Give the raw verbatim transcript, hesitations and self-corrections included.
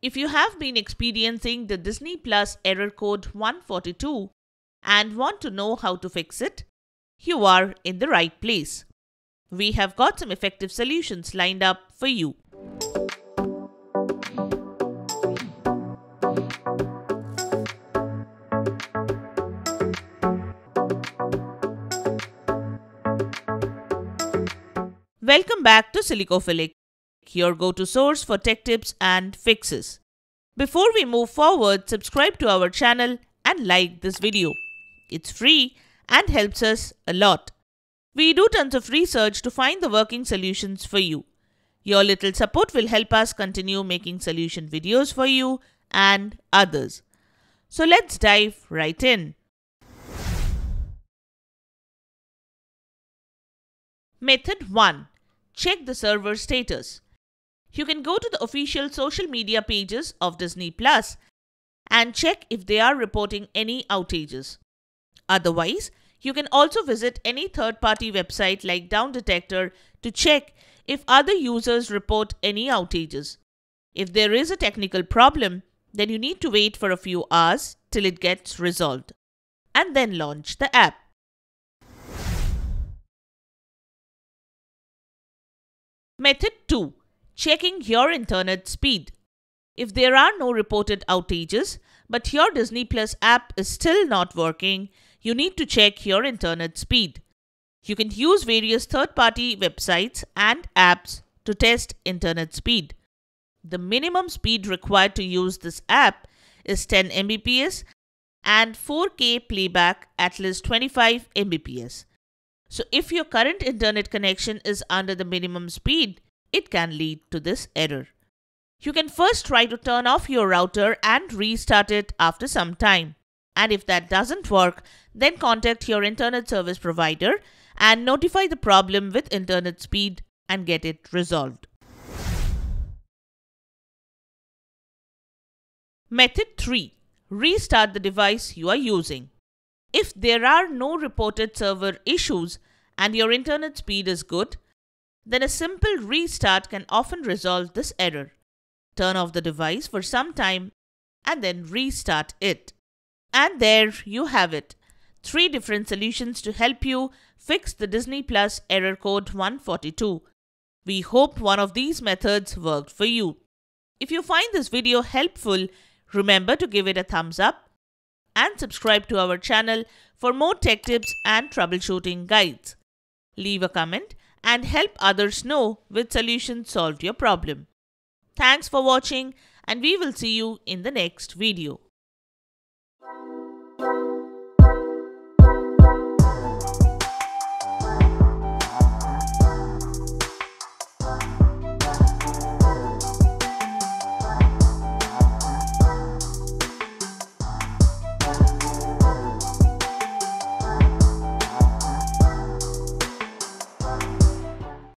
If you have been experiencing the Disney Plus error code one forty-two and want to know how to fix it, you are in the right place. We have got some effective solutions lined up for you. Welcome back to Silicophilic, your go-to source for tech tips and fixes. Before we move forward, subscribe to our channel and like this video. It's free and helps us a lot. We do tons of research to find the working solutions for you. Your little support will help us continue making solution videos for you and others. So let's dive right in. Method one. Check the server status. You can go to the official social media pages of Disney Plus and check if they are reporting any outages. Otherwise, you can also visit any third-party website like Down Detector to check if other users report any outages. If there is a technical problem, then you need to wait for a few hours till it gets resolved and then launch the app. Method two. Checking your internet speed. If there are no reported outages, but your Disney Plus app is still not working, you need to check your internet speed. You can use various third-party websites and apps to test internet speed. The minimum speed required to use this app is ten megabits per second and four K playback at least twenty-five megabits per second. So if your current internet connection is under the minimum speed, it can lead to this error. You can first try to turn off your router and restart it after some time. And if that doesn't work, then contact your internet service provider and notify the problem with internet speed and get it resolved. Method three. Restart the device you are using. If there are no reported server issues and your internet speed is good, then a simple restart can often resolve this error. Turn off the device for some time and then restart it. And there you have it. Three different solutions to help you fix the Disney Plus error code one forty-two. We hope one of these methods worked for you. If you find this video helpful, remember to give it a thumbs up and subscribe to our channel for more tech tips and troubleshooting guides. Leave a comment and help others know which solution solved your problem. Thanks for watching, and we will see you in the next video.